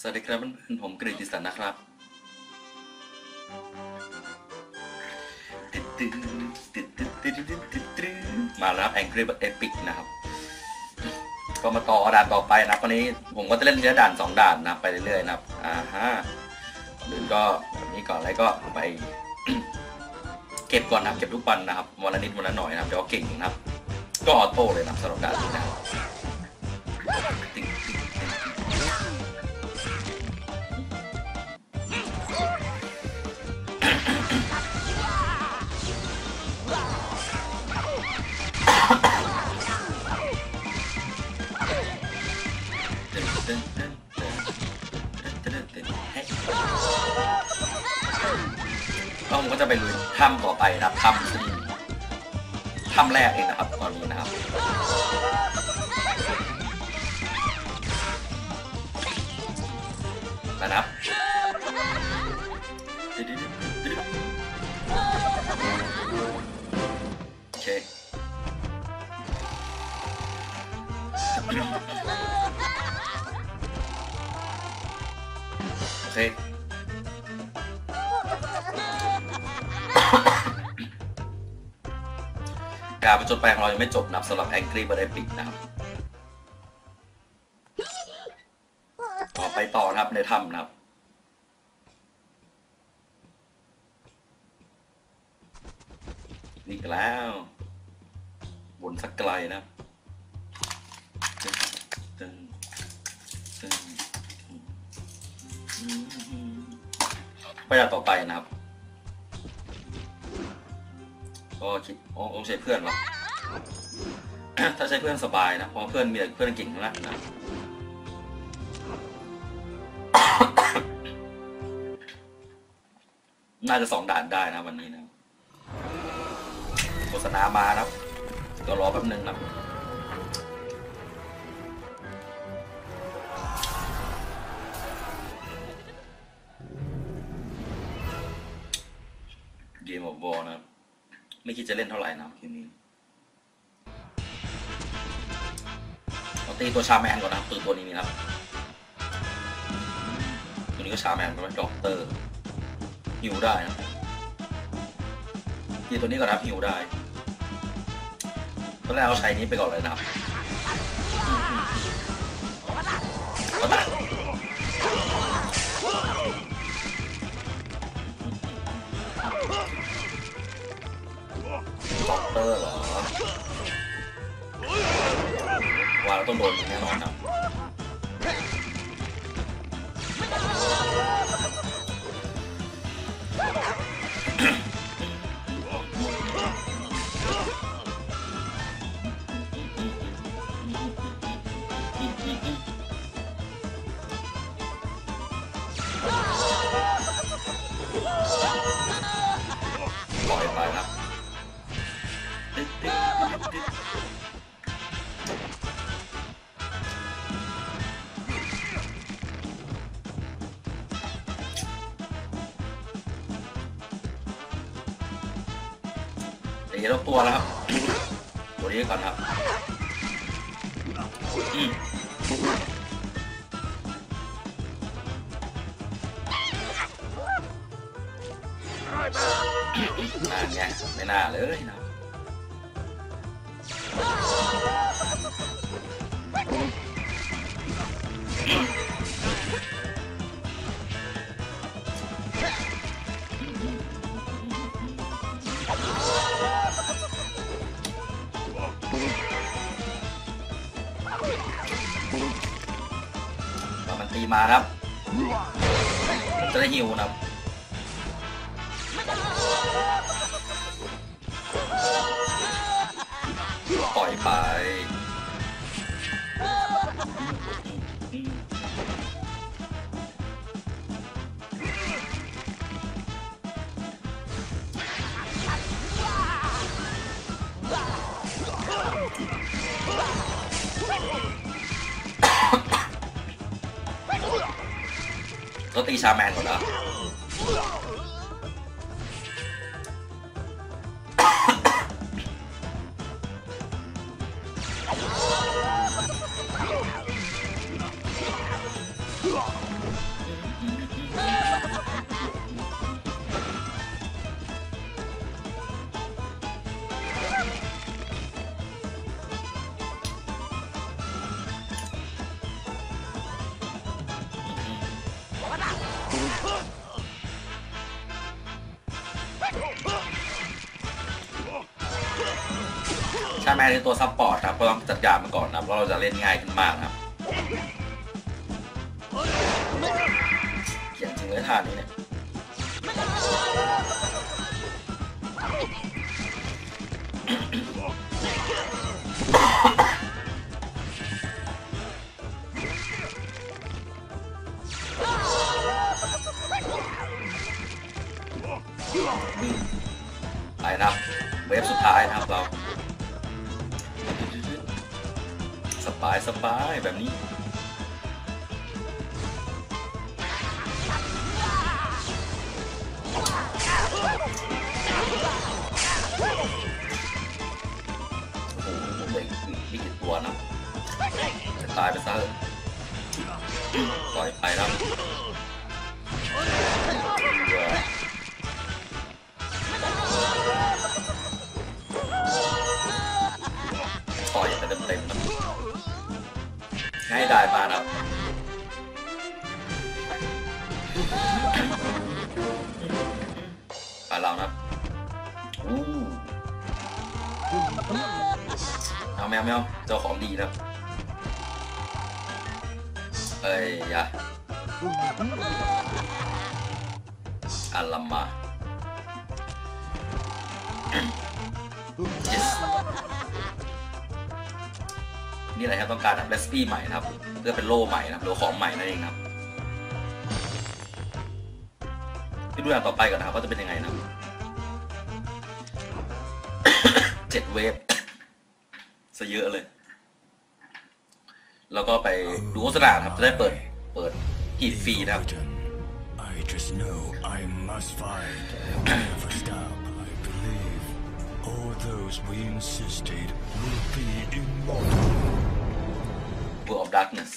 สวัสดีครับเพื่อนๆผมกฤติสันนะครับมาแล้วแองกี้เอพิกนะครับก็มาต่อด่านต่อไปนะวันนี้ผมก็จะเล่นเนื้อด่าน2ด่านนะไปเรื่อยๆนะครับหรือก็แบบนี้ก่อนแล้วก็ไป เก็บก่อนนะเก็บทุกวันนะครับวันละนิดวันละหน่อยนะครับเดี๋ยวเก่งนะครับก็ออโต้เลยนะสำหรับด่านนี้นะครับก็ผมก็จะไปลุยถ้ำต่อไปนะครับถ้ำแรกเองนะครับตอนนี้นะครับนะครับโอเคโอเคการผจญภัยของเรายังไม่จบนะสำหรับ Angry Bird Epic นะครับต่อไปต่อนะครับในถ้ำนะครับนี่แล้วบนสักไกลนะไปด่านต่อไปนะครับก็คิดใช้เพื่อนหรอ ถ้าใช้เพื่อนสบายนะเพราะเพื่อนมีแต่เพื่อนเก่งทั้งนั้นนะน่าจะ2ด่านได้นะวันนี้นะโฆษณามาครับก็รอแป๊บนึงนะเกมออฟวอร์นะไม่คิดจะเล่นเท่าไหร่นะทีนี้เราตีตัวชาแมนก่อนนะตัวนี้นะครับตัวนี้ก็ชาแมนเป็นด็อกเตอร์ฮิวได้นะตีตัวนี้ก่อนนะฮิวได้ตอนแรกเอาใช้นี้ไปก่อนเลยนะครับก็ตัดด็อกเตอร์เหรอว่าเราต้องโดนแน่นอนครับปล่อยไปครับตีแล้วตัวแล้วครับตัวนี้ก่อนครับน่าไงไม่น่าเลยนะมันตีมาครับจะได้ฮิวนะปล่อยไปก็ตีชาแมนก่อนนะแมนในตัวซัพพอร์ตครับก็ต้องจัดการมาก่อนนะเพราะเราจะเล่นง่ายขึ้นมากครับเขียนจริงเลยท่านี้เนี่ยไปนะครับเวฟสุดท้ายนะครับเราสบายแบบนี้โอ้โหผมเลยไม่กี่ตัวนะจะตายไปซะปล่อยไปแล้วต่อยไปเต็มๆนะให้ได้มาครับไปเรานะเอาแมวเจ้าของดีนะเอ้ยยะอัลลามา yes นี่อะไรครับต้องการเรสปี้ใหม่นะครับเพื่อเป็นโล่ใหม่นะครับหรือของใหม่นั่นเองครับไปดูอย่างต่อไปก่อนนะครับว่าจะเป็นยังไงนะ 7 เวฟซะเยอะเลยแล้วก็ไปดูโฆษณาครับจะได้เปิดกีดฟรีนะครับWorld of Darkness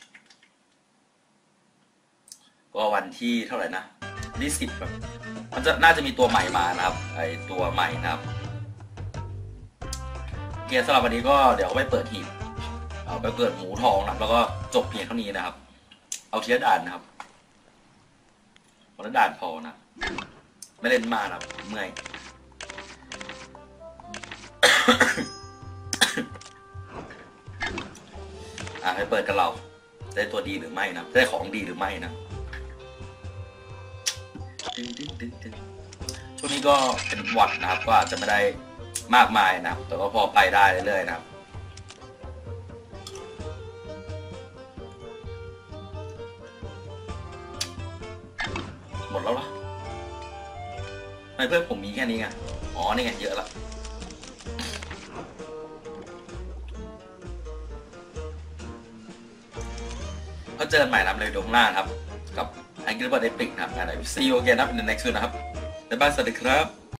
ก็วันที่เท่าไหร่นะที่10แบบมันจะน่าจะมีตัวใหม่มานะครับไอตัวใหม่นะครับเกียร์สำหรับวันนี้ก็เดี๋ยวไปเปิดหีบเอาไปเปิดหมูทองนะแล้วก็จบเพียงเท่านี้นะครับเอาเทียด่านนะครับวันละด่านพอนะไม่เล่นมากนะเมื่อย ให้เปิดกันเราได้ตัวดีหรือไม่นะได้ของดีหรือไม่นะช่วงนี้ก็เป็นหวัดนะครับก็อาจจะไม่ได้มากมายนะแต่ก็พอไปได้เรื่อยๆนะครับหมดแล้วเหรอไม่เพื่อนผมมีแค่นี้ไงอ๋อนี่ไงเยอะละก็เจอกันใหม่นะครับในวิดีโอข้างหน้าครับกับ Angry Birds Epic นะครับใน See you again นะครับใน next video นะครับบ๊ายบายสวัสดีครับ